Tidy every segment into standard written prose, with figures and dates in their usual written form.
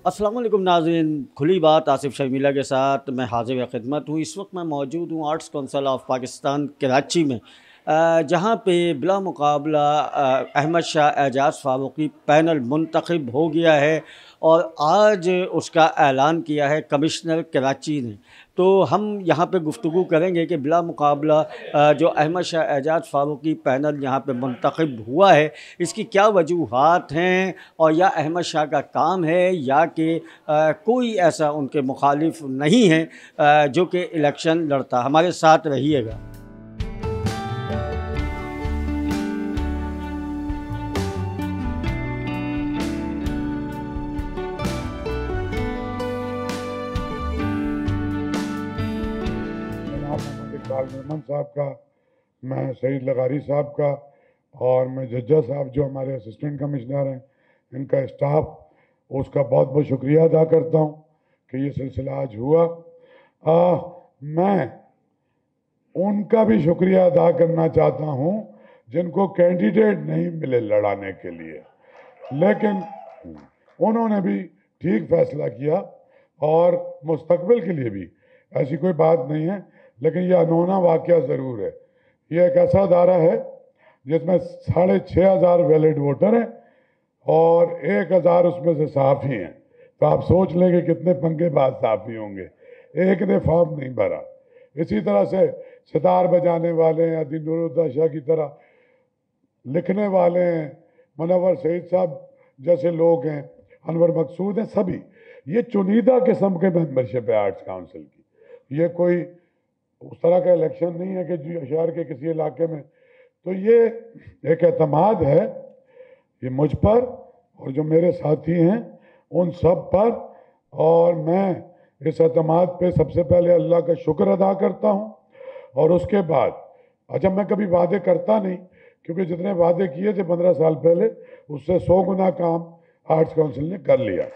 अस्सलाम वालेकुम नाज़रीन, खुली बात आसिफ शर्मिला के साथ मैं हाजिर खिदमत हूँ। इस वक्त मैं मौजूद हूँ Arts Council of Pakistan Karachi में, जहाँ पे बिला मुकाबला अहमद शाह एजाज़ फ़ारूक़ी पैनल मुंतखब हो गया है और आज उसका ऐलान किया है कमिश्नर कराची ने। तो हम यहाँ पे गुफ्तगू करेंगे कि बिला मुकाबला जो अहमद शाह एजाज़ फ़ारूक़ी पैनल यहाँ पे मुंतखब हुआ है, इसकी क्या वजूहात हैं और या अहमद शाह का काम है या कि कोई ऐसा उनके मुखालिफ नहीं है जो कि इलेक्शन लड़ता। हमारे साथ रहिएगा। मोहम्मद इकबाल मेमन साहब का, मैं सईद लगारी साहब का और मैं जज्जा साहब जो हमारे असिस्टेंट कमिश्नर हैं, इनका स्टाफ, उसका बहुत बहुत शुक्रिया अदा करता हूँ कि ये सिलसिला आज हुआ। मैं उनका भी शुक्रिया अदा करना चाहता हूँ जिनको कैंडिडेट नहीं मिले लड़ाने के लिए, लेकिन उन्होंने भी ठीक फैसला किया और मुस्तकबिल के लिए भी ऐसी कोई बात नहीं है। लेकिन यह अनोना वाक़या ज़रूर है। यह एक ऐसा अदारा है जिसमें 6,500 वैलिड वोटर हैं और 1,000 उसमें से साफ़ी हैं। तो आप सोच लें कि कितने पंगे बाद साफ़ी होंगे, एक ने फॉर्म नहीं भरा। इसी तरह से सितार बजाने वाले हैं, अदीनुरुद्दीन शाह की तरह लिखने वाले हैं, मुनव्वर सईद साहब जैसे लोग हैं, अनवर मकसूद हैं, सभी ये चुनिंदा किस्म के मेंबरशिप है आर्ट्स काउंसिल की। ये कोई उस तरह का इलेक्शन नहीं है कि जी शहर के किसी इलाके में। तो ये एक एतमाद है ये मुझ पर और जो मेरे साथी हैं उन सब पर, और मैं इस एतमाद पे सबसे पहले अल्लाह का शुक्र अदा करता हूँ। और उसके बाद अच्छा, मैं कभी वादे करता नहीं, क्योंकि जितने वादे किए थे 15 साल पहले उससे 100 गुना काम आर्ट्स काउंसिल ने कर लिया।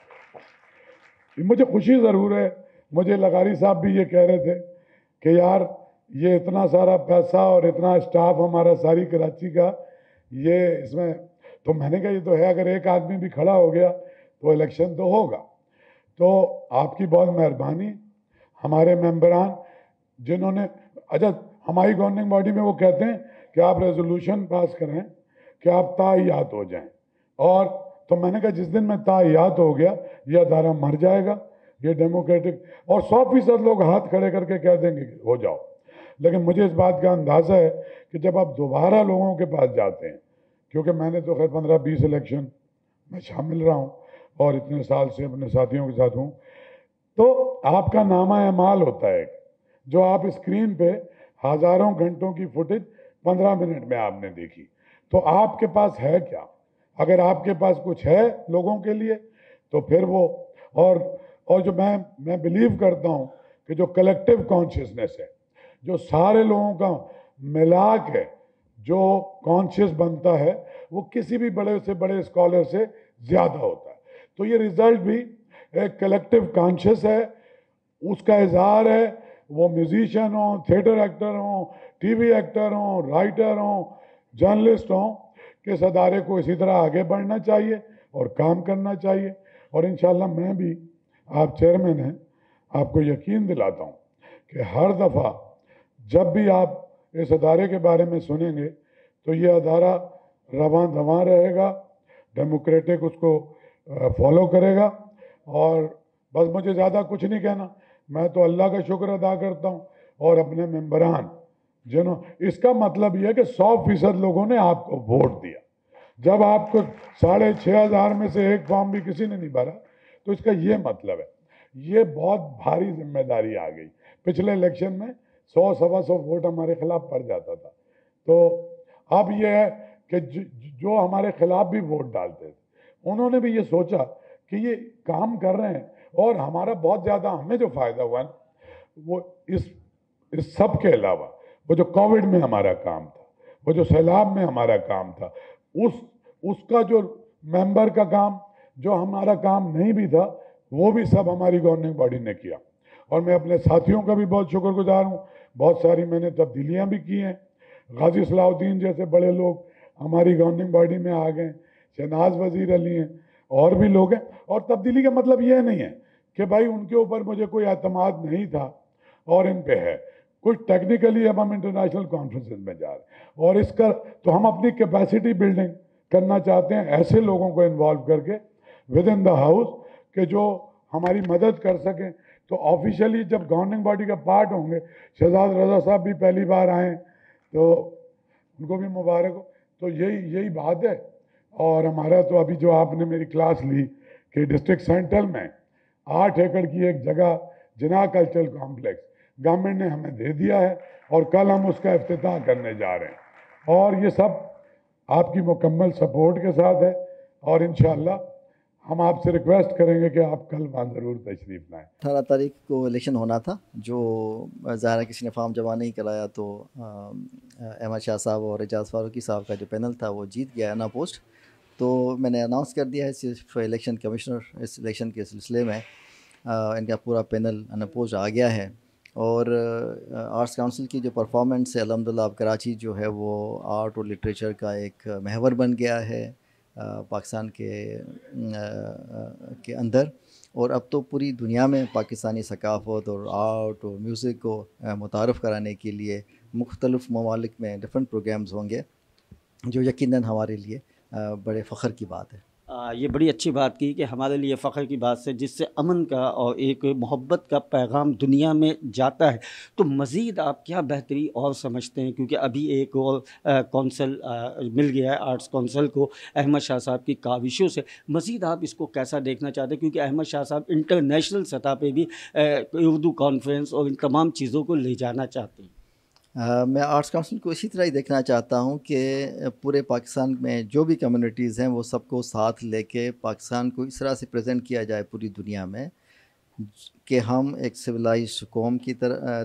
मुझे खुशी ज़रूर है, मुझे लगारी साहब भी ये कह रहे थे कि यार ये इतना सारा पैसा और इतना स्टाफ हमारा सारी कराची का, ये इसमें तो मैंने कहा ये तो है, अगर एक आदमी भी खड़ा हो गया तो इलेक्शन तो होगा। तो आपकी बहुत मेहरबानी, हमारे मेंबरान जिन्होंने, अच्छा हमारी गवर्निंग बॉडी में वो कहते हैं कि आप रेजोल्यूशन पास करें कि आप ताय्यात हो जाएं, और तो मैंने कहा जिस दिन मैं ताय्यात हो गया ये अदारा मर जाएगा, ये डेमोक्रेटिक, और 100% लोग हाथ खड़े करके कह देंगे कि हो जाओ। लेकिन मुझे इस बात का अंदाज़ा है कि जब आप दोबारा लोगों के पास जाते हैं, क्योंकि मैंने तो खैर 15-20 इलेक्शन में शामिल रहा हूँ और इतने साल से अपने साथियों के साथ हूँ, तो आपका नामा एमाल होता है जो आप स्क्रीन पे हज़ारों घंटों की फुटेज 15 मिनट में आपने देखी, तो आपके पास है क्या? अगर आपके पास कुछ है लोगों के लिए तो फिर वो, और जो मैं बिलीव करता हूँ कि जो कलेक्टिव कॉन्शियसनेस है, जो सारे लोगों का मिला के जो कॉन्शियस बनता है, वो किसी भी बड़े से बड़े स्कॉलर से ज़्यादा होता है। तो ये रिजल्ट भी एक कलेक्टिव कॉन्शियस है, उसका इजहार है। वो म्यूजिशियन हो, थिएटर एक्टर हो, टीवी एक्टर हो, राइटर हो, जर्नलिस्ट हो, कि इस अदारे को इसी तरह आगे बढ़ना चाहिए और काम करना चाहिए। और इंशाल्लाह मैं भी, आप चेयरमैन हैं, आपको यकीन दिलाता हूँ कि हर दफ़ा जब भी आप इस अदारे के बारे में सुनेंगे तो ये अदारा रवां दवां रहेगा, डेमोक्रेटिक उसको फॉलो करेगा। और बस मुझे ज़्यादा कुछ नहीं कहना, मैं तो अल्लाह का शुक्र अदा करता हूँ और अपने मेंबरान जिन्होंने, इसका मतलब यह है कि 100% लोगों ने आपको वोट दिया। जब आपको 6,500 में से एक फॉर्म भी किसी ने नहीं भरा, तो इसका ये मतलब है ये बहुत भारी जिम्मेदारी आ गई। पिछले इलेक्शन में 100-125 वोट हमारे खिलाफ पड़ जाता था, तो अब यह है कि जो हमारे खिलाफ भी वोट डालते थे उन्होंने भी ये सोचा कि ये काम कर रहे हैं, और हमारा बहुत ज़्यादा, हमें जो फ़ायदा हुआ ना, वो इस सब के अलावा वो जो कोविड में हमारा काम था, वो जो सैलाब में हमारा काम था, उसका जो मेंबर का काम, जो हमारा काम नहीं भी था, वो भी सब हमारी गवर्निंग बॉडी ने किया। और मैं अपने साथियों का भी बहुत शुक्रगुजार हूँ। बहुत सारी मैंने तब्दीलियाँ भी की हैं। गाजी सलाउद्दीन जैसे बड़े लोग हमारी गवर्निंग बॉडी में आ गए, शहनाज वजीर अली हैं, और भी लोग हैं। और तब्दीली का मतलब यह नहीं है कि भाई उनके ऊपर मुझे कोई एतमाद नहीं था और इन पे है। कुछ टेक्निकली अब हम इंटरनेशनल कॉन्फ्रेंसेस में जा रहे हैं और इसका तो हम अपनी कैपेसिटी बिल्डिंग करना चाहते हैं ऐसे लोगों को इन्वॉल्व करके विद इन द हाउस कि जो हमारी मदद कर सकें। तो ऑफिशियली जब गवर्निंग बॉडी का पार्ट होंगे, शहजाद रजा साहब भी पहली बार आए तो उनको भी मुबारक हो। तो यही बात है। और हमारा तो अभी जो आपने मेरी क्लास ली कि डिस्ट्रिक्ट सेंट्रल में 8 एकड़ की एक जगह जिना कल्चरल कॉम्प्लेक्स गवर्नमेंट ने हमें दे दिया है और कल हम उसका इफ्तिताह करने जा रहे हैं और ये सब आपकी मुकम्मल सपोर्ट के साथ है। और इंशाअल्लाह हम आपसे रिक्वेस्ट करेंगे कि आप कल वहाँ ज़रूर तशरीफ़ लाएँ। 18 तारीख को इलेक्शन होना था, जो ज़ाहिर है किसी ने फॉर्म जमा नहीं कराया, तो अहमद शाह साहब और एजाज़ फारूकी साहब का जो पैनल था वो जीत गया ना पोस्ट। तो मैंने अनाउंस कर दिया है सिर्फ इलेक्शन कमिश्नर इस इलेक्शन के सिलसिले में इनका पूरा पैनल अनपोज आ गया है। और आर्ट्स काउंसिल की जो परफॉर्मेंस है अल्हम्दुलिल्लाह अब कराची जो है वो आर्ट और लिटरेचर का एक महवर बन गया है पाकिस्तान के अंदर। और अब तो पूरी दुनिया में पाकिस्तानी सकाफ़त और आर्ट और म्यूज़िक को मुतारफ़ कराने के लिए मुख्तलिफ़ ममालिक में डिफरेंट प्रोग्राम्स होंगे, जो यकीनन हमारे लिए बड़े फ़ख्र की बात है। ये बड़ी अच्छी बात की कि हमारे लिए फ़ख्र की बात से जिससे अमन का और एक मोहब्बत का पैगाम दुनिया में जाता है। तो मज़ीद आप क्या बेहतरी और समझते हैं, क्योंकि अभी एक और कौंसल मिल गया है आर्ट्स कौंसल को अहमद शाह साहब की काविशों से। मज़ीद आप इसको कैसा देखना चाहते हैं, क्योंकि अहमद शाह साहब इंटरनेशनल सतह पे भी उर्दू कॉन्फ्रेंस और इन तमाम चीज़ों को ले जाना चाहते हैं। मैं आर्ट्स काउंसिल को इसी तरह ही देखना चाहता हूँ कि पूरे पाकिस्तान में जो भी कम्युनिटीज़ हैं वो सबको साथ लेके पाकिस्तान को इस तरह से प्रेजेंट किया जाए पूरी दुनिया में कि हम एक सिविलाइज्ड कौम की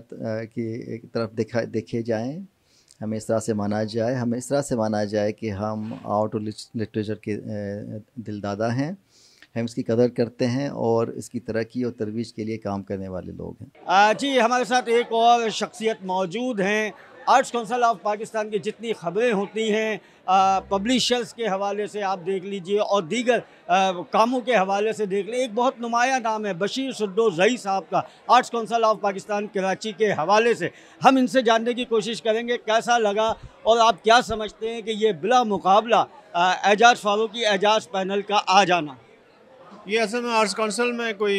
तरफ देखे जाएं, हमें इस तरह से माना जाए, हमें इस तरह से माना जाए कि हम आर्ट और लिटरेचर के दिलदादा हैं, हम इसकी कदर करते हैं और इसकी तरक्की और तरवीज के लिए काम करने वाले लोग हैं। जी, हमारे साथ एक और शख्सियत मौजूद हैं। आर्ट्स कौंसिल ऑफ पाकिस्तान की जितनी ख़बरें होती हैं पब्लिशर्स के हवाले से आप देख लीजिए और दीगर कामों के हवाले से देख लीजिए, एक बहुत नुमाया नाम है बशीर सुद्दो ज़ई साहब का Arts Council of Pakistan Karachi के हवाले से। हम इनसे जानने की कोशिश करेंगे कैसा लगा और आप क्या समझते हैं कि ये बिला मुकाबला एजाज़ फारूकी एजाज़ पैनल का आ जाना। ये असल में आर्ट्स काउंसिल में कोई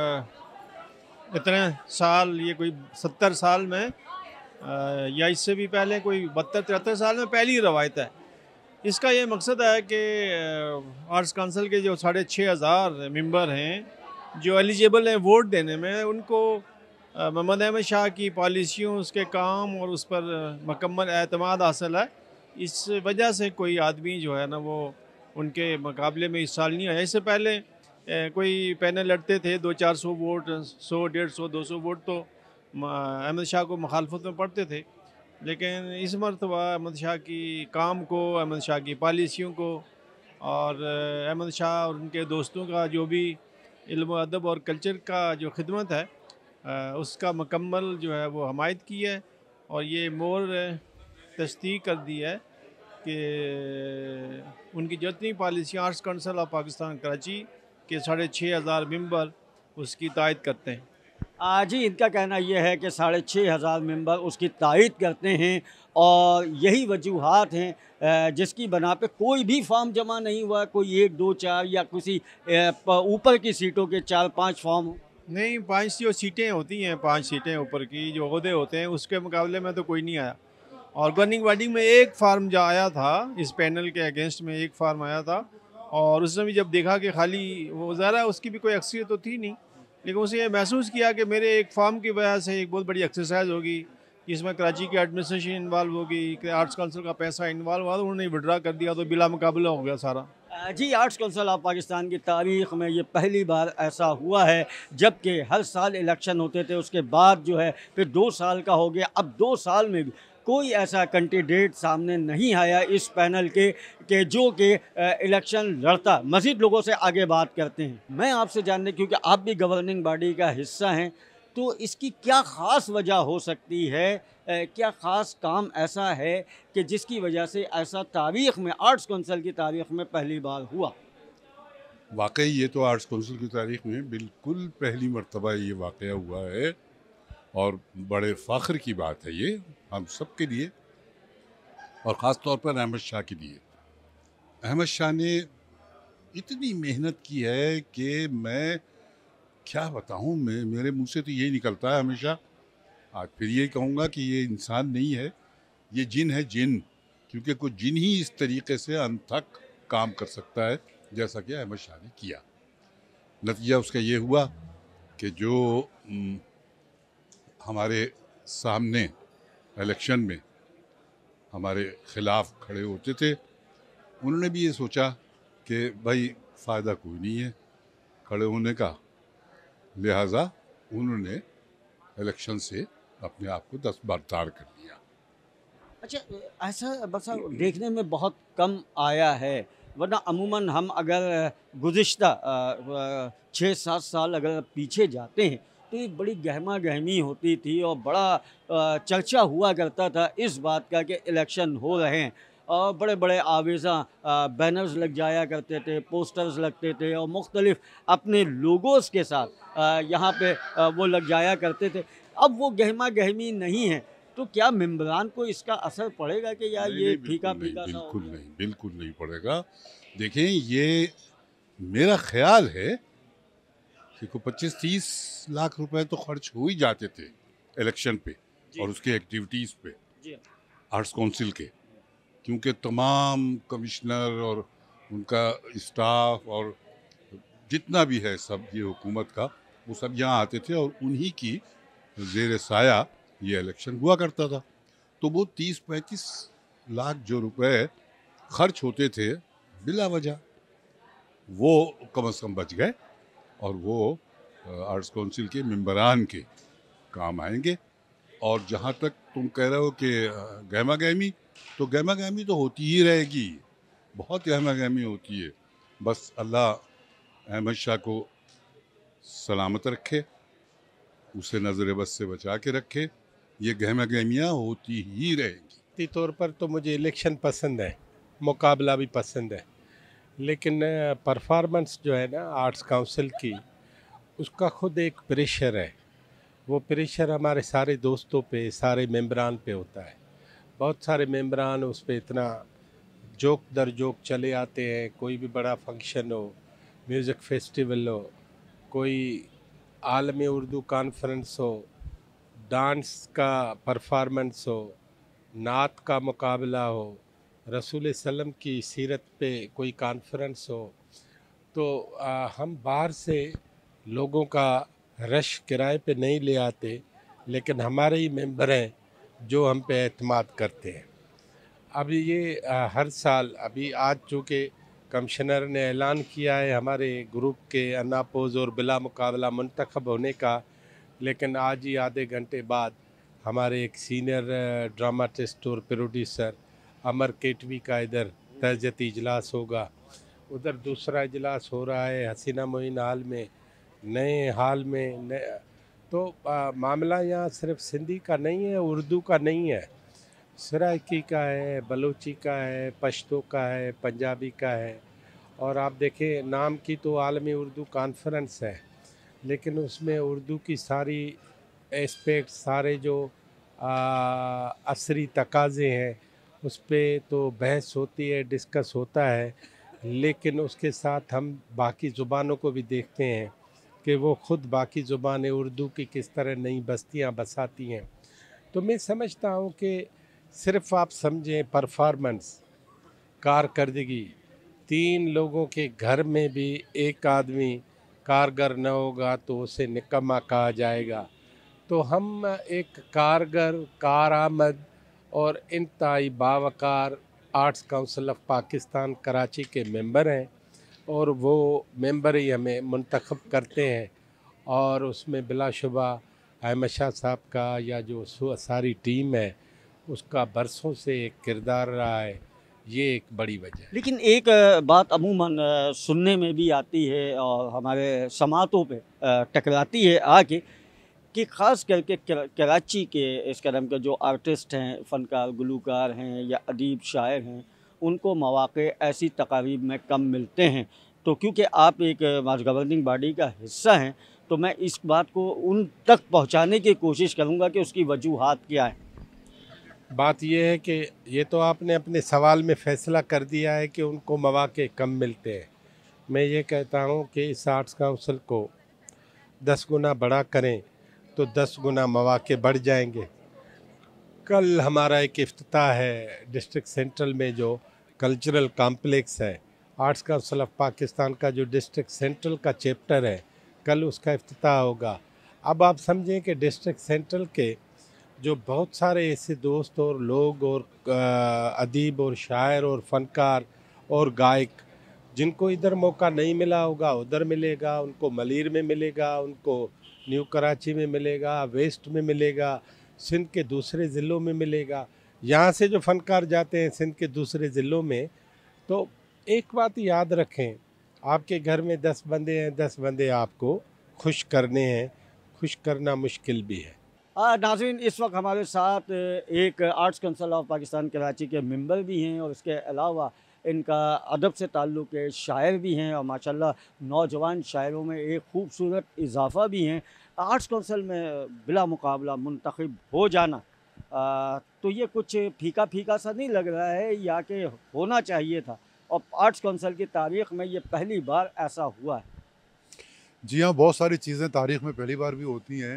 इतने साल, ये कोई 70 साल में या इससे भी पहले कोई 72-73 साल में पहली रवायत है। इसका ये मकसद है कि आर्ट्स काउंसिल के जो 6,500 मेंबर हैं जो एलिजिबल हैं वोट देने में, उनको मोहम्मद अहमद शाह की पॉलिसियों, उसके काम और उस पर मुकम्मल एतमाद हासिल है। इस वजह से कोई आदमी जो है ना वो उनके मुकाबले में इस साल नहीं आया। इससे पहले कोई पैनल लड़ते थे 200-400 वोट, 100, 150, 200 वोट तो अहमद शाह को मुखालफत में पड़ते थे। लेकिन इस मरतबा अहमद शाह की काम को, अहमद शाह की पॉलिसियों को और अहमद शाह और उनके दोस्तों का जो भी इल्म अदब और कल्चर का जो खिदमत है उसका मुकम्मल जो है वो हमायत की है। और ये मोर तस्दीक कर दी है कि उनकी जितनी पॉलिसियाँ Arts Council of Pakistan Karachi के 6,500 मेंबर उसकी तायद करते हैं। जी, इनका कहना यह है कि 6,500 मेंबर उसकी तायद करते हैं और यही वजूहात हैं जिसकी बना पे कोई भी फॉर्म जमा नहीं हुआ, कोई 1, 2, 4 या किसी ऊपर की सीटों के 4-5 फॉर्म नहीं, 5 जो सीटें होती हैं, 5 सीटें ऊपर की जो ओहदे होते हैं उसके मुकाबले में तो कोई नहीं आया। और गवर्निंग बॉडी में एक फार्म जो आया था इस पैनल के अगेंस्ट में, एक फार्म आया था और उसने भी जब देखा कि खाली वो ज़रा उसकी भी कोई अक्सरियत तो थी नहीं, लेकिन उसे ये महसूस किया कि मेरे एक फार्म की वजह से एक बहुत बड़ी एक्सरसाइज होगी जिसमें कराची की एडमिनिस्ट्रेशन इन्वॉल्व होगी, आर्ट्स काउंसिल का पैसा इन्वॉल्व हुआ, तो उन्होंने विड्रा कर दिया, तो बिला मुकाबला हो गया सारा। जी, आर्ट्स कौंसिल ऑफ पाकिस्तान की तारीख़ में ये पहली बार ऐसा हुआ है, जबकि हर साल इलेक्शन होते थे, उसके बाद जो है फिर 2 साल का हो गया। अब 2 साल में भी कोई ऐसा कैंडिडेट सामने नहीं आया इस पैनल के जो कि इलेक्शन लड़ता। मज़ीद लोगों से आगे बात करते हैं। मैं आपसे जानने, क्योंकि आप भी गवर्निंग बॉडी का हिस्सा हैं, तो इसकी क्या ख़ास वजह हो सकती है, क्या ख़ास काम ऐसा है कि जिसकी वजह से ऐसा तारीख़ में, आर्ट्स कौंसिल की तारीख़ में पहली बार हुआ? वाकई ये तो आर्ट्स काउंसिल की तारीख में बिल्कुल पहली मर्तबा ये वाक़या हुआ है और बड़े फ़ख्र की बात है ये हम सब के लिए और ख़ास तौर पर अहमद शाह के लिए। अहमद शाह ने इतनी मेहनत की है कि मैं क्या बताऊँ, मैं मेरे मुंह से तो यही निकलता है हमेशा। आज फिर यही कहूँगा कि ये इंसान नहीं है, ये जिन है, जिन। क्योंकि कोई जिन ही इस तरीके से अनथक काम कर सकता है जैसा कि अहमद शाह ने किया। नतीजा उसका ये हुआ कि जो हमारे सामने इलेक्शन में हमारे ख़िलाफ़ खड़े होते थे, उन्होंने भी ये सोचा कि भाई फ़ायदा कोई नहीं है खड़े होने का, लिहाजा उन्होंने इलेक्शन से अपने आप को दस्तबरदार कर दिया। अच्छा, ऐसा बसा देखने में बहुत कम आया है, वरना अमूमन हम अगर गुज़िश्ता 6-7 साल अगर पीछे जाते हैं तो एक बड़ी गहमा गहमी होती थी और बड़ा चर्चा हुआ करता था इस बात का कि इलेक्शन हो रहे हैं और बड़े बड़े आवेज़ा बैनर्स लग जाया करते थे, पोस्टर्स लगते थे और मुख्तलिफ अपने लोगोस के साथ यहाँ पे वो लग जाया करते थे। अब वो गहमा गहमी नहीं है, तो क्या मेंबरान को इसका असर पड़ेगा कि यार नहीं, ये नहीं, फीका बिल्कुल फीका नहीं, सा हो बिल्कुल गया? नहीं, बिल्कुल नहीं पड़ेगा। देखें, ये मेरा ख्याल है कि को 25-30 लाख रुपए तो खर्च हो ही जाते थे इलेक्शन पे जी। और उसके एक्टिविटीज़ पे जी। आर्ट्स काउंसिल के, क्योंकि तमाम कमिश्नर और उनका स्टाफ और जितना भी है सब ये हुकूमत का, वो सब यहाँ आते थे और उन्हीं की ज़ेर साया ये इलेक्शन हुआ करता था। तो वो 30-35 लाख जो रुपए खर्च होते थे बिला वजह, वो कम से कम बच गए और वो आर्ट्स काउंसिल के मेंबरान के काम आएंगे। और जहाँ तक तुम कह रहे हो कि गहमा गहमी, तो गहमा गहमी तो होती ही रहेगी, बहुत गहमा गहमी होती है। बस अल्लाह अहमद शाह को सलामत रखे, उसे नज़र बस से बचा के रखे, ये गहमा गहमियाँ होती ही रहेंगी। तौर पर तो मुझे इलेक्शन पसंद है, मुकाबला भी पसंद है, लेकिन परफॉर्मेंस जो है ना आर्ट्स काउंसिल की, उसका खुद एक प्रेशर है। वो प्रेशर हमारे सारे दोस्तों पे, सारे मेंबरान पे होता है। बहुत सारे मेंबरान उस पे इतना जोक दर जोक चले आते हैं। कोई भी बड़ा फंक्शन हो, म्यूज़िक फेस्टिवल हो, कोई आलमी उर्दू कॉन्फ्रेंस हो, डांस का परफॉर्मेंस हो, नात का मुकाबला हो, रसूल सल्लम की सीरत पे कोई कॉन्फ्रेंस हो, तो हम बाहर से लोगों का रश किराए पे नहीं ले आते, लेकिन हमारे ही मेंबर हैं जो हम पे एतमाद करते हैं। अब ये हर साल, अभी आज चूँकि कमिश्नर ने ऐलान किया है हमारे ग्रुप के अनापोज और बिला मुकाबला मुंतखब होने का, लेकिन आज ही आधे घंटे बाद हमारे एक सीनियर ड्रामाटिस्ट और प्रोड्यूसर अमर केटवी का इधर तर्जती इजलास होगा। उधर दूसरा इजलास हो रहा है हसीना मोइन हाल में, नए हाल में तो मामला यहाँ सिर्फ सिंधी का नहीं है, उर्दू का नहीं है, सराइकी का है, बलोची का है, पश्तो का है, पंजाबी का है। और आप देखें, नाम की तो आलमी उर्दू कॉन्फ्रेंस है, लेकिन उसमें उर्दू की सारी एस्पेक्ट, सारे जो असरी तकाज़े हैं उस पर तो बहस होती है, डिस्कस होता है, लेकिन उसके साथ हम बाकी ज़ुबानों को भी देखते हैं कि वो ख़ुद बाकी ज़ुबानें उर्दू की किस तरह नई बस्तियां बसाती हैं। तो मैं समझता हूँ कि सिर्फ़ आप समझें परफॉर्मेंस, कारकर्दगी, 3 लोगों के घर में भी एक आदमी कारगर न होगा तो उसे निकम्मा कहा जाएगा। तो हम एक कारगर, कारआमद और इंतहाई बावकार Arts Council of Pakistan Karachi के मेंबर हैं और वो मेंबर ही हमें मुंतखब करते हैं। और उसमें बिलाशुबा अहमद शाह साहब का या जो सारी टीम है उसका बरसों से एक किरदार रहा है, ये एक बड़ी वजह है। लेकिन एक बात अमूमन सुनने में भी आती है और हमारे समातों पे टकराती है आके, कि ख़ास करके कराची के इस कदम के जो आर्टिस्ट हैं, फ़नकार, गुलूकार हैं या अदीब शायर हैं, उनको मौक़े ऐसी तकारीब में कम मिलते हैं। तो तो क्योंकि आप एक गवर्निंग बॉडी का हिस्सा हैं, तो मैं इस बात को उन तक पहुंचाने की कोशिश करूंगा कि उसकी वजूहात क्या है। बात यह है कि ये तो आपने अपने सवाल में फ़ैसला कर दिया है कि उनको मौक़े कम मिलते हैं। मैं ये कहता हूँ कि इस आर्ट्स काउंसिल को 10 गुना बड़ा करें तो 10 गुना मौक़े बढ़ जाएंगे। कल हमारा एक इफ्तिताह है डिस्ट्रिक्ट सेंट्रल में, जो कल्चरल कॉम्प्लेक्स है। आर्ट्स काउंसिल ऑफ पाकिस्तान का जो डिस्ट्रिक्ट सेंट्रल का चैप्टर है, कल उसका इफ्तिताह होगा। अब आप समझें कि डिस्ट्रिक्ट सेंट्रल के जो बहुत सारे ऐसे दोस्त और लोग और अदीब और शायर और फ़नकार और गायक, जिनको इधर मौका नहीं मिला होगा उधर मिलेगा, उनको मलीर में मिलेगा, उनको न्यू कराची में मिलेगा, वेस्ट में मिलेगा, सिंध के दूसरे ज़िलों में मिलेगा। यहाँ से जो फ़नकार जाते हैं सिंध के दूसरे ज़िलों में, तो एक बात याद रखें, आपके घर में 10 बंदे हैं, 10 बंदे आपको खुश करने हैं। खुश करना मुश्किल भी है। नाज़रीन, इस वक्त हमारे साथ एक Arts Council of Pakistan Karachi के मेंबर भी हैं और इसके अलावा इनका अदब से ताल्लुक़ है, शायर भी हैं और माशाल्लाह नौजवान शायरों में एक खूबसूरत इजाफ़ा भी हैं। आर्ट्स काउंसिल में बिला मुकाबला मुंतखब हो जाना, तो ये कुछ फीका फीका सा नहीं लग रहा है या कि होना चाहिए था, और आर्ट्स काउंसिल की तारीख़ में ये पहली बार ऐसा हुआ है? जी हाँ, बहुत सारी चीज़ें तारीख़ में पहली बार भी होती हैं।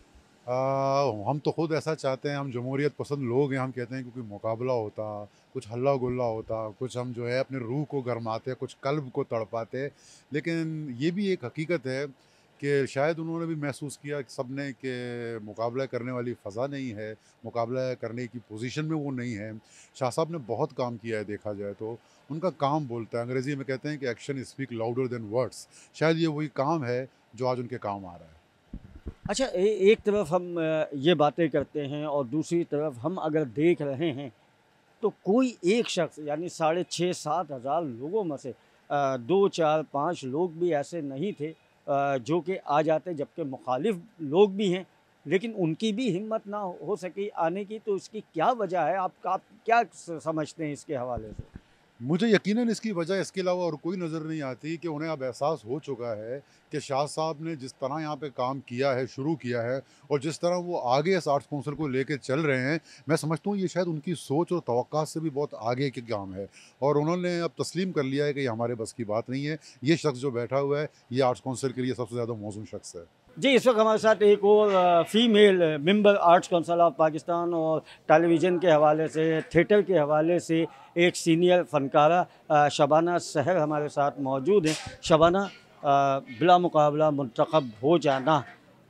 हम तो ख़ुद ऐसा चाहते हैं, हम जमहूरियत पसंद लोग हैं। हम कहते हैं क्योंकि मुकाबला होता, कुछ हल्ला गुल्ला होता, कुछ हम जो है अपने रूह को गरमाते, कुछ कल्ब को तड़पाते। लेकिन ये भी एक हकीकत है कि शायद उन्होंने भी महसूस किया कि सब ने कि मुकाबला करने वाली फ़ज़ा नहीं है, मुकाबला करने की पोजीशन में वो नहीं है। शाह साहब ने बहुत काम किया है, देखा जाए तो उनका काम बोलता है। अंग्रेज़ी में कहते हैं कि action speak louder than words. शायद ये वही काम है जो आज उनके काम आ रहा है। अच्छा, एक तरफ हम ये बातें करते हैं और दूसरी तरफ हम अगर देख रहे हैं तो कोई एक शख्स यानी 6,500-7 हज़ार लोगों में से 2, 4, 5 लोग भी ऐसे नहीं थे जो कि आ जाते, जबकि मुखालिफ लोग भी हैं, लेकिन उनकी भी हिम्मत ना हो सकी आने की। तो इसकी क्या वजह है? आप क्या समझते हैं इसके हवाले से? मुझे यकीनन इसकी वजह इसके अलावा और कोई नज़र नहीं आती कि उन्हें अब एहसास हो चुका है कि शाह साहब ने जिस तरह यहाँ पे काम किया है, शुरू किया है, और जिस तरह वो आगे इस आर्ट्स काउंसिल को लेके चल रहे हैं, मैं समझता हूँ ये शायद उनकी सोच और तवक्कात से भी बहुत आगे के काम है। और उन्होंने अब तस्लीम कर लिया है कि ये हमारे बस की बात नहीं है। ये शख्स जो बैठा हुआ है, ये आर्ट्स काउंसिल के लिए सबसे ज़्यादा मौजूद शख्स है। जी, इस वक्त हमारे साथ एक और female member Arts Council of Pakistan और टेलीविज़न के हवाले से, थिएटर के हवाले से एक सीनियर फ़नकारा शबाना सहर हमारे साथ मौजूद हैं। शबाना, बिला मुकाबला मुंतखब हो जाना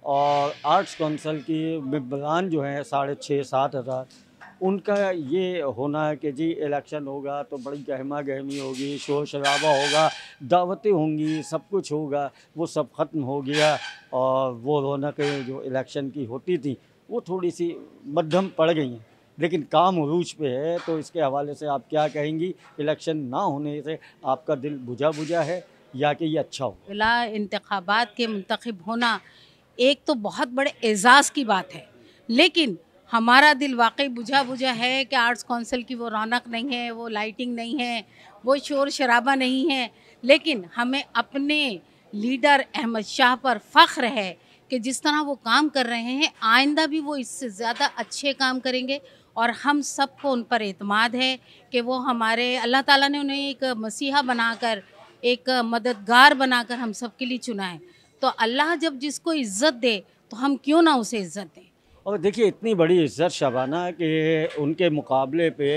और आर्ट्स काउंसिल की मेंबरान जो हैं 6,500-7 हज़ार, उनका ये होना है कि जी इलेक्शन होगा तो बड़ी गहमा गहमी होगी, शोर शराबा होगा, दावतें होंगी, सब कुछ होगा, वो सब ख़त्म हो गया और वो रौनकें जो इलेक्शन की होती थी वो थोड़ी सी मध्यम पड़ गई हैं, लेकिन काम उरूज पे है। तो इसके हवाले से आप क्या कहेंगी? इलेक्शन ना होने से आपका दिल बुझा बुझा है या कि ये अच्छा हो? बिला इंतखाबात के मुंतखब होना एक तो बहुत बड़े एज़ाज़ की बात है, लेकिन हमारा दिल वाकई बुझा बुझा है कि आर्ट्स काउंसिल की वो रौनक नहीं है, वो लाइटिंग नहीं है, वो शोर शराबा नहीं है। लेकिन हमें अपने लीडर अहमद शाह पर फ़ख्र है कि जिस तरह वो काम कर रहे हैं, आइंदा भी वो इससे ज़्यादा अच्छे काम करेंगे। और हम सबको उन पर एतमाद है कि वो हमारे अल्लाह ताला ने उन्हें एक मसीहा बनाकर, एक मददगार बनाकर हम सब के लिए चुना है। तो अल्लाह जब जिसको इज़्ज़त दे तो हम क्यों ना उसे इज़्ज़त दें। और देखिए, इतनी बड़ी इज़्ज़त शबाना कि उनके मुकाबले पे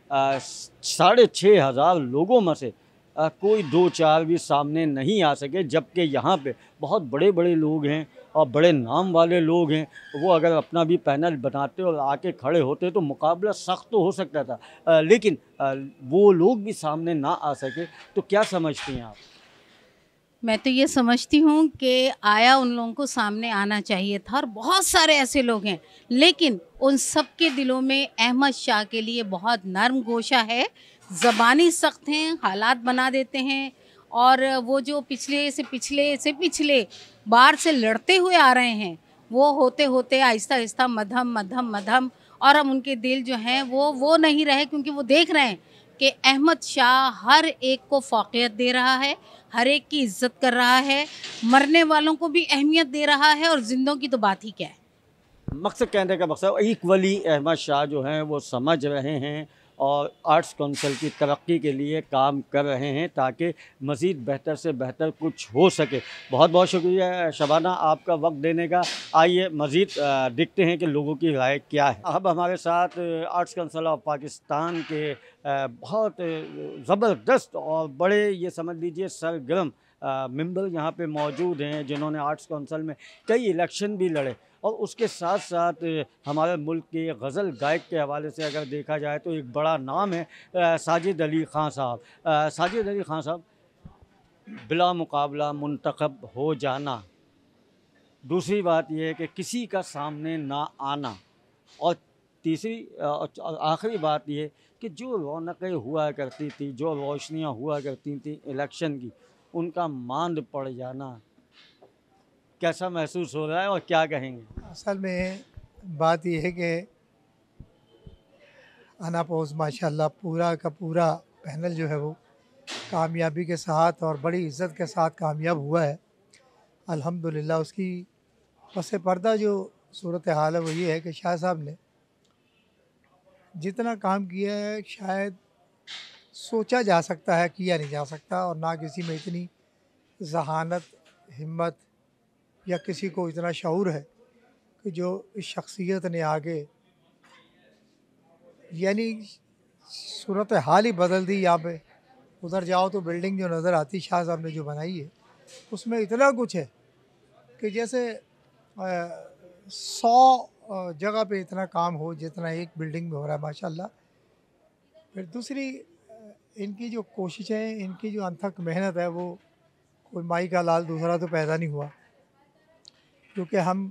6,500 लोगों में से कोई 2-4 भी सामने नहीं आ सके, जबकि यहाँ पे बहुत बड़े बड़े लोग हैं और बड़े नाम वाले लोग हैं। वो अगर अपना भी पैनल बनाते और आके खड़े होते तो मुकाबला सख्त तो हो सकता था, लेकिन वो लोग भी सामने ना आ सके। तो क्या समझती हैं आप? मैं तो ये समझती हूँ कि आया उन लोगों को सामने आना चाहिए था, और बहुत सारे ऐसे लोग हैं, लेकिन उन सब के दिलों में अहमद शाह के लिए बहुत नरम गोशा है। ज़बानी सख्त हैं, हालात बना देते हैं, और वो जो पिछले बार से लड़ते हुए आ रहे हैं, वो होते होते आहिस्ता आहिस्ता मध्यम, और अब उनके दिल जो हैं वो नहीं रहे, क्योंकि वो देख रहे हैं कि अहमद शाह हर एक को फ़ौक़ियत दे रहा है, हर एक की इज़्ज़त कर रहा है, मरने वालों को भी अहमियत दे रहा है और ज़िंदों की तो बात ही क्या है। मकसद कहने का मकसद इक्वली अहमद शाह जो हैं वो समझ रहे हैं और आर्ट्स काउंसिल की तरक्की के लिए काम कर रहे हैं ताकि मज़ीद बेहतर से बेहतर कुछ हो सके। बहुत बहुत शुक्रिया शबाना आपका वक्त देने का। आइए मज़ीद देखते हैं कि लोगों की राय क्या है। अब हमारे साथ आर्ट्स काउंसिल ऑफ पाकिस्तान के बहुत ज़बरदस्त और बड़े ये समझ लीजिए सरगर्म मेंबर यहाँ पे मौजूद हैं जिन्होंने आर्ट्स काउंसिल में कई इलेक्शन भी लड़े और उसके साथ साथ हमारे मुल्क के गज़ल गायक के हवाले से अगर देखा जाए तो एक बड़ा नाम है साजिद अली ख़ान साहब। साजिद अली ख़ान साहब, बिला मुकाबला मुंतखब हो जाना, दूसरी बात यह है कि किसी का सामने ना आना, और तीसरी और आखिरी बात यह कि जो रौनकें हुआ करती थी, जो रोशनियाँ हुआ करती थी इलेक्शन की, उनका मांद पड़ जाना, कैसा महसूस हो रहा है और क्या कहेंगे? असल में बात यह है कि अनापोज माशाल्लाह पूरा का पूरा पैनल जो है वो कामयाबी के साथ और बड़ी इज़्ज़त के साथ कामयाब हुआ है अल्हम्दुलिल्लाह। उसकी पस पर्दा जो सूरत हाल है वो ये है कि शाह साहब ने जितना काम किया है शायद सोचा जा सकता है, किया नहीं जा सकता, और ना किसी में इतनी जहानत, हिम्मत या किसी को इतना शऊर है कि जो इस शख्सियत ने आगे यानी सूरत हाल ही बदल दी। यहाँ पे उधर जाओ तो बिल्डिंग जो नज़र आती शाह साहब ने जो बनाई है उसमें इतना कुछ है कि जैसे 100 जगह पे इतना काम हो जितना एक बिल्डिंग में हो रहा है माशाल्लाह। फिर दूसरी इनकी जो कोशिशें, इनकी जो अनथक मेहनत है वो कोई माई का लाल दूसरा तो पैदा नहीं हुआ, क्योंकि हम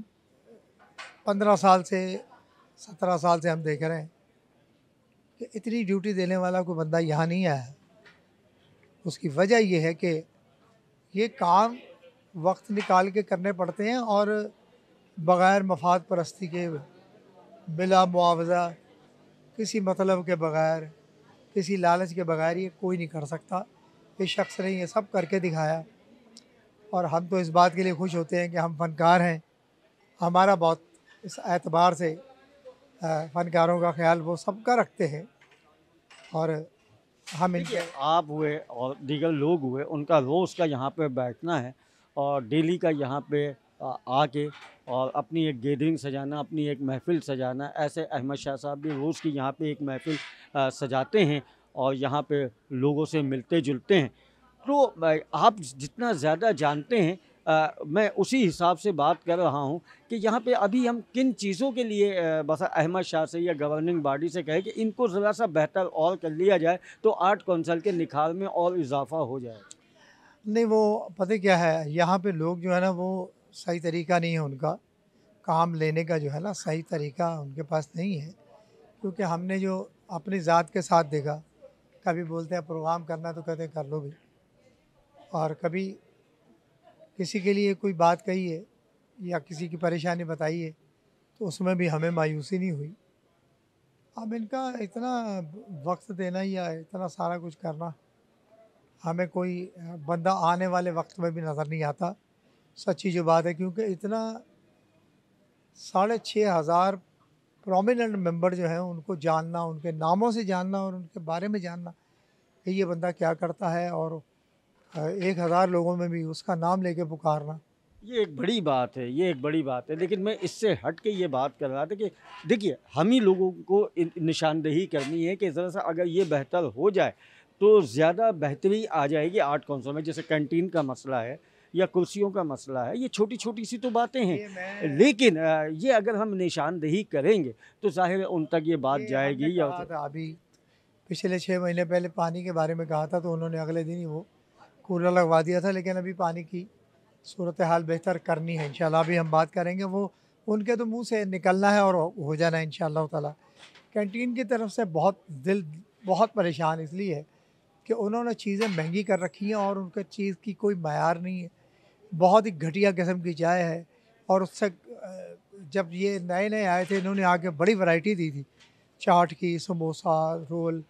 15 साल से 17 साल से हम देख रहे हैं कि इतनी ड्यूटी देने वाला कोई बंदा यहाँ नहीं आया। उसकी वजह यह है कि ये काम वक्त निकाल के करने पड़ते हैं और बग़ैर मफाद परस्ती के, बिला मुआवजा, किसी मतलब के बग़ैर, किसी लालच के बग़ैर ये कोई नहीं कर सकता। इस शख्स ने ये सब करके दिखाया और हम तो इस बात के लिए खुश होते हैं कि हम फ़नकार हैं। हमारा बहुत इस एतबार से फ़नकारों का ख्याल वो सबका रखते हैं और हम इनके आप हुए और दीगर लोग हुए, उनका रोज़ का यहाँ पे बैठना है और डेली का यहाँ पे आके और अपनी एक गैदरिंग सजाना, अपनी एक महफ़िल सजाना। ऐसे अहमद शाह साहब भी रोज़ की यहाँ पे एक महफ़िल सजाते हैं और यहाँ पे लोगों से मिलते जुलते हैं। तो आप जितना ज़्यादा जानते हैं मैं उसी हिसाब से बात कर रहा हूँ कि यहाँ पे अभी हम किन चीज़ों के लिए बस अहमद शाह से या गवर्निंग बॉडी से कहें कि इनको ज़रा सा बेहतर और कर लिया जाए तो आर्ट काउंसिल के निखार में और इजाफा हो जाए। नहीं, वो पता क्या है, यहाँ पे लोग जो है ना वो सही तरीका नहीं है उनका काम लेने का, जो है ना सही तरीका उनके पास नहीं है। क्योंकि हमने जो अपनी ज़ात के साथ देखा, कभी बोलते हैं प्रोग्राम करना तो कहते हैं कर लो भी, और कभी किसी के लिए कोई बात कही है या किसी की परेशानी बताई है तो उसमें भी हमें मायूसी नहीं हुई। अब इनका इतना वक्त देना या इतना सारा कुछ करना, हमें कोई बंदा आने वाले वक्त में भी नज़र नहीं आता, सच्ची जो बात है। क्योंकि इतना 6,500 प्रोमिनेंट मेंबर जो हैं उनको जानना, उनके नामों से जानना और उनके बारे में जानना कि ये बंदा क्या करता है, और 1,000 लोगों में भी उसका नाम लेके पुकारना, ये एक बड़ी बात है, ये एक बड़ी बात है। लेकिन मैं इससे हट के ये बात कर रहा था कि देखिए हम ही लोगों को निशानदेही करनी है कि ज़रा सा अगर ये बेहतर हो जाए तो ज़्यादा बेहतरी आ जाएगी आर्ट काउंसिल में। जैसे कैंटीन का मसला है या कुर्सियों का मसला है, ये छोटी छोटी सी तो बातें हैं, लेकिन ये अगर हम निशानदेही करेंगे तो ज़ाहिर है उन तक ये बात जाएगी। या अभी पिछले 6 महीने पहले पानी के बारे में कहा था तो उन्होंने अगले दिन ही वो कूलर लगवा दिया था। लेकिन अभी पानी की सूरत हाल बेहतर करनी है इंशाल्लाह। अभी हम बात करेंगे, वो उनके तो मुंह से निकलना है और हो जाना है इंशाल्लाह ताला। कैंटीन की तरफ से दिल बहुत परेशान इसलिए है कि उन्होंने चीज़ें महंगी कर रखी हैं और उनके चीज़ की कोई मयार नहीं है, बहुत ही घटिया किस्म की चाय है। और उससे जब ये नए नए आए थे इन्होंने आके बड़ी वैरायटी दी थी, चाट की, समोसा, रोल,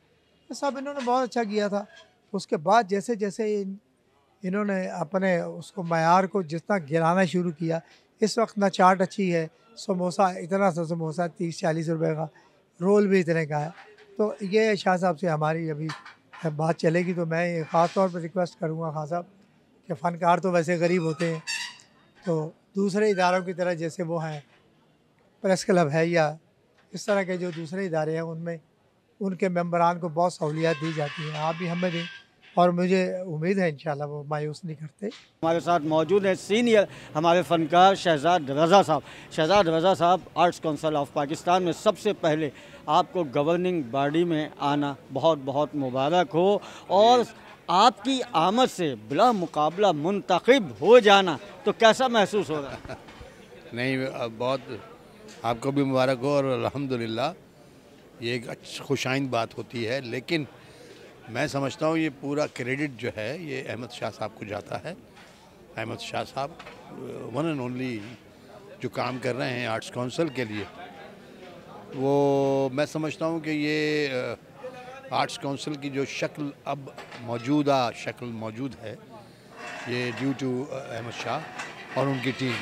तो सब इन्होंने बहुत अच्छा किया था। उसके बाद जैसे जैसे इन्होंने अपने उसको मयार को जितना गिराना शुरू किया, इस वक्त ना चाट अच्छी है, समोसा इतना सा समोसा 30-40 रुपए का, रोल भी इतने का है। तो ये शाह साहब से हमारी अभी बात चलेगी, तो मैं ख़ास तौर पर रिक्वेस्ट करूँगा खान साहब कि फ़नकार तो वैसे गरीब होते हैं, तो दूसरे इदारों की तरह जैसे वो हैं प्रेस क्लब है या इस तरह के जो दूसरे इदारे हैं, उनमें उनके मेंबरान को बहुत सहूलियात दी जाती हैं। आप भी हमें दें, और मुझे उम्मीद है इंशाल्लाह वो मायूस नहीं करते। हमारे साथ मौजूद हैं सीनियर हमारे फ़नकार शहजाद रज़ा साहब। शहजाद रज़ा साहब, आर्ट्स काउंसिल ऑफ पाकिस्तान में सबसे पहले आपको गवर्निंग बॉडी में आना बहुत बहुत मुबारक हो, और आपकी आमद से बिला मुकाबला मुंतखब हो जाना तो कैसा महसूस हो रहा है? नहीं, बहुत आपको भी मुबारक हो, और अल्हम्दुलिल्लाह ये एक खुशाइंद बात होती है। लेकिन मैं समझता हूँ ये पूरा क्रेडिट जो है ये अहमद शाह साहब को जाता है। अहमद शाह साहब वन एंड ओनली जो काम कर रहे हैं आर्ट्स काउंसिल के लिए, वो मैं समझता हूँ कि ये आर्ट्स काउंसिल की जो शक्ल अब मौजूदा शक्ल मौजूद है, ये ड्यू टू अहमद शाह और उनकी टीम।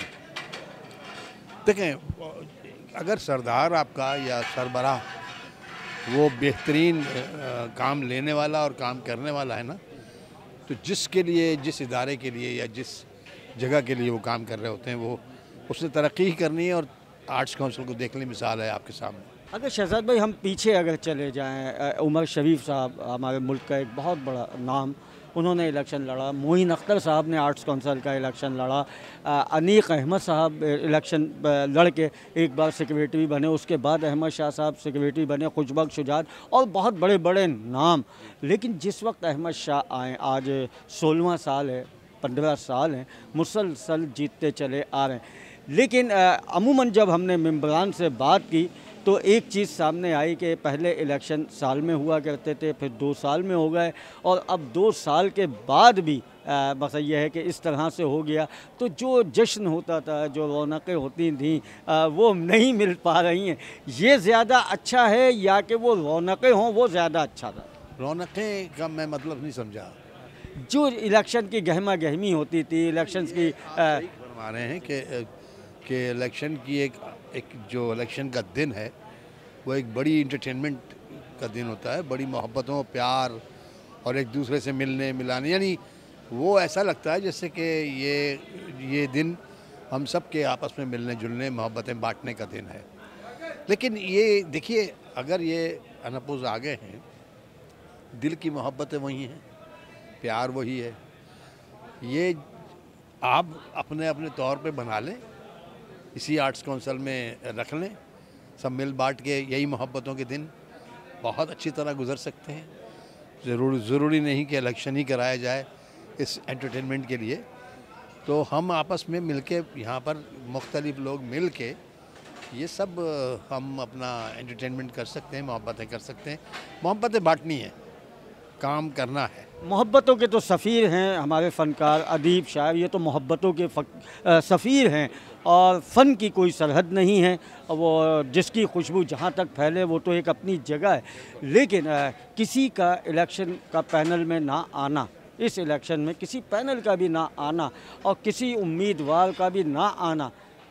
देखें, अगर सरदार आपका या सरबराह वो बेहतरीन काम लेने वाला और काम करने वाला है ना, तो जिसके लिए, जिस इदारे के लिए या जिस जगह के लिए वो काम कर रहे होते हैं, वो उसने तरक्की ही करनी है। और आर्ट्स काउंसिल को देख ली मिसाल है आपके सामने। अगर शहजाद भाई हम पीछे अगर चले जाएं, उमर शरीफ साहब हमारे मुल्क का एक बहुत बड़ा नाम, उन्होंने इलेक्शन लड़ा। मोइन अख्तर साहब ने आर्ट्स काउंसिल का इलेक्शन लड़ा। अनीक अहमद साहब इलेक्शन लड़ के एक बार सेक्रेटरी बने, उसके बाद अहमद शाह साहब सेक्रेटरी बने, खुशबक शुजात और बहुत बड़े बड़े नाम। लेकिन जिस वक्त अहमद शाह आए, आज 16वां साल है, 15 साल हैं, मुसलसल जीतते चले आ रहे हैं। लेकिन अमूमन जब हमने मेंबरान से बात की तो एक चीज़ सामने आई कि पहले इलेक्शन साल में हुआ करते थे, फिर 2 साल में हो गए, और अब 2 साल के बाद भी बस ये है कि इस तरह से हो गया। तो जो जश्न होता था, जो रौनकें होती थी, वो नहीं मिल पा रही हैं। ये ज़्यादा अच्छा है या कि वो रौनकें हों वो ज़्यादा अच्छा था? रौनकें का मैं मतलब नहीं समझा। जो इलेक्शन की गहमा गहमी होती थी, इलेक्शन की फरमा रहे हैं कि इलेक्शन की एक जो इलेक्शन का दिन है वो एक बड़ी इंटरटेनमेंट का दिन होता है, बड़ी मोहब्बतों, प्यार और एक दूसरे से मिलने मिलाने, यानी वो ऐसा लगता है जैसे कि ये दिन हम सब के आपस में मिलने जुलने, मोहब्बतें बांटने का दिन है। लेकिन ये देखिए, अगर ये अनपोज आ गए हैं, दिल की मोहब्बतें वही हैं, प्यार वही है, ये आप अपने अपने तौर पे बना लें, इसी आर्ट्स काउंसिल में रख लें, सब मिल बांट के यही मोहब्बतों के दिन बहुत अच्छी तरह गुजर सकते हैं। ज़रूरी नहीं कि इलेक्शन ही कराया जाए इस एंटरटेनमेंट के लिए। तो हम आपस में मिल के, यहाँ पर मुख्तलिफ लोग मिल के ये सब हम अपना एंटरटेनमेंट कर सकते हैं, मोहब्बतें कर सकते हैं। मोहब्बतें बांटनी है, काम करना है। मोहब्बतों के तो सफ़ीर हैं हमारे फ़नकार, अदीब, शायर, ये तो मोहब्बतों के सफ़ीर हैं, और फ़न की कोई सरहद नहीं है। वो जिसकी खुशबू जहाँ तक फैले वो तो एक अपनी जगह है। लेकिन किसी का इलेक्शन का पैनल में ना आना, इस इलेक्शन में किसी पैनल का भी ना आना और किसी उम्मीदवार का भी ना आना,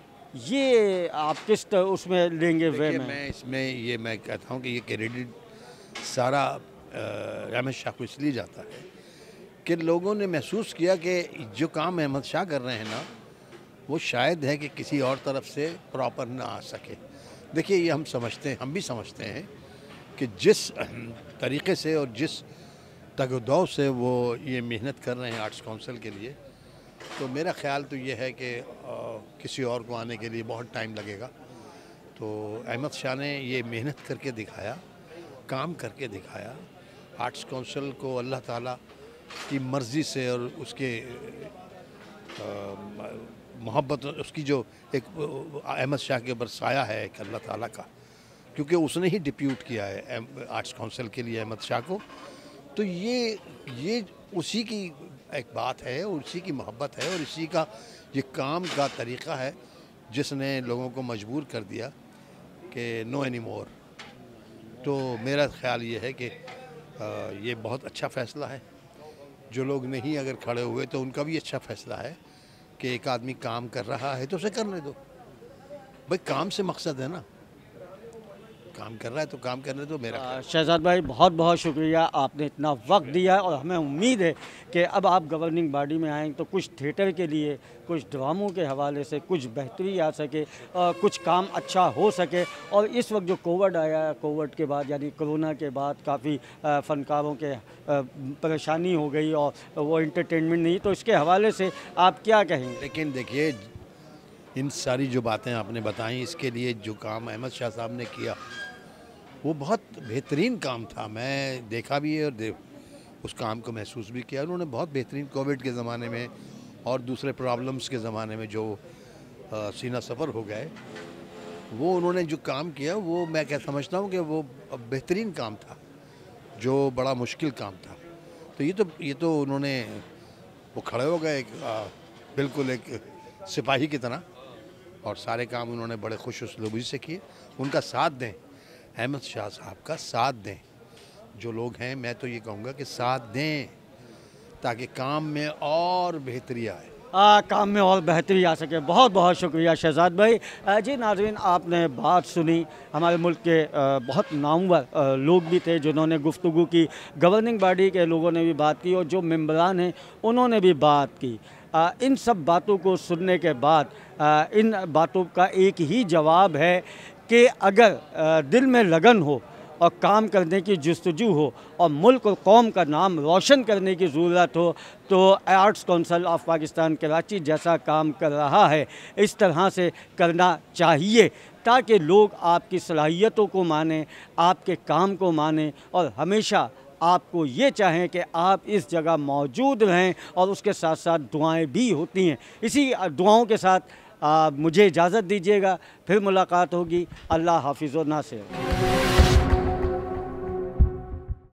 ये आप किस उसमें लेंगे वे में? मैं इसमें ये मैं कहता हूँ कि ये क्रेडिट सारा अहमद शाह को इसलिए जाता है कि लोगों ने महसूस किया कि जो काम अहमद शाह कर रहे हैं ना, वो शायद है कि किसी और तरफ से प्रॉपर ना आ सके। देखिए, ये हम समझते हैं, हम भी समझते हैं कि जिस तरीक़े से और जिस तगदौ से वो ये मेहनत कर रहे हैं आर्ट्स काउंसिल के लिए, तो मेरा ख़्याल तो ये है कि किसी और को आने के लिए बहुत टाइम लगेगा। तो अहमद शाह ने ये मेहनत करके दिखाया, काम करके दिखाया। आर्ट्स काउंसिल को अल्लाह ताला की मर्ज़ी से और उसके मोहब्बत, उसकी जो एक अहमद शाह के ऊपर साया है एक अल्लाह ताला का, क्योंकि उसने ही डिप्यूट किया है आर्ट्स काउंसिल के लिए अहमद शाह को। तो ये उसी की एक बात है, उसी की मोहब्बत है और इसी का ये काम का तरीक़ा है जिसने लोगों को मजबूर कर दिया कि नो एनी मोर। तो मेरा ख्याल ये है कि ये बहुत अच्छा फ़ैसला है। जो लोग नहीं अगर खड़े हुए तो उनका भी अच्छा फ़ैसला है कि एक आदमी काम कर रहा है तो उसे करने दो। भाई काम से मकसद है ना, काम कर रहा है तो काम करने दो। मेरा शहजाद भाई बहुत बहुत शुक्रिया, आपने इतना वक्त दिया और हमें उम्मीद है कि अब आप गवर्निंग बॉडी में आएँ तो कुछ थिएटर के लिए, कुछ ड्रामों के हवाले से कुछ बेहतरी आ सके, कुछ काम अच्छा हो सके। और इस वक्त जो कोविड आया, कोविड के बाद यानी कोरोना के बाद काफ़ी फ़नकारों के परेशानी हो गई और वो इंटरटेनमेंट नहीं, तो इसके हवाले से आप क्या कहेंगे? लेकिन देखिए, इन सारी जो बातें आपने बताई, इसके लिए जो काम अहमद शाह साहब ने किया वो बहुत बेहतरीन काम था। मैं देखा भी है और उस काम को महसूस भी किया। उन्होंने बहुत बेहतरीन कोविड के ज़माने में और दूसरे प्रॉब्लम्स के ज़माने में जो सीना सफ़र हो गए, वो उन्होंने जो काम किया वो मैं क्या समझता हूँ कि वो बेहतरीन काम था, जो बड़ा मुश्किल काम था। तो ये तो उन्होंने वो खड़े हो गए बिल्कुल एक सिपाही की तरह, और सारे काम उन्होंने बड़े खुश उसलूबी से किए। उनका साथ दें, अहमद शाह साहब का साथ दें। जो लोग हैं, मैं तो ये कहूँगा कि साथ दें ताकि काम में और बेहतरी आए। काम में और बेहतरी आ सके। बहुत बहुत शुक्रिया शहजाद भाई। जी नाज़रीन, आपने बात सुनी, हमारे मुल्क के बहुत नामवर लोग भी थे जिन्होंने गुफ्तगू की, गवर्निंग बॉडी के लोगों ने भी बात की और जो मेंबरान हैं उन्होंने भी बात की। इन सब बातों को सुनने के बाद इन बातों का एक ही जवाब है कि अगर दिल में लगन हो और काम करने की जुस्तजू हो और मुल्क और कौम का नाम रोशन करने की ज़रूरत हो, तो Arts Council of Pakistan Karachi जैसा काम कर रहा है इस तरह से करना चाहिए ताकि लोग आपकी सलाहियतों को मानें, आपके काम को मानें और हमेशा आपको ये चाहें कि आप इस जगह मौजूद रहें। और उसके साथ साथ दुआएं भी होती हैं। इसी दुआओं के साथ मुझे इजाज़त दीजिएगा, फिर मुलाकात होगी। अल्लाह हाफिज़ व नासिर।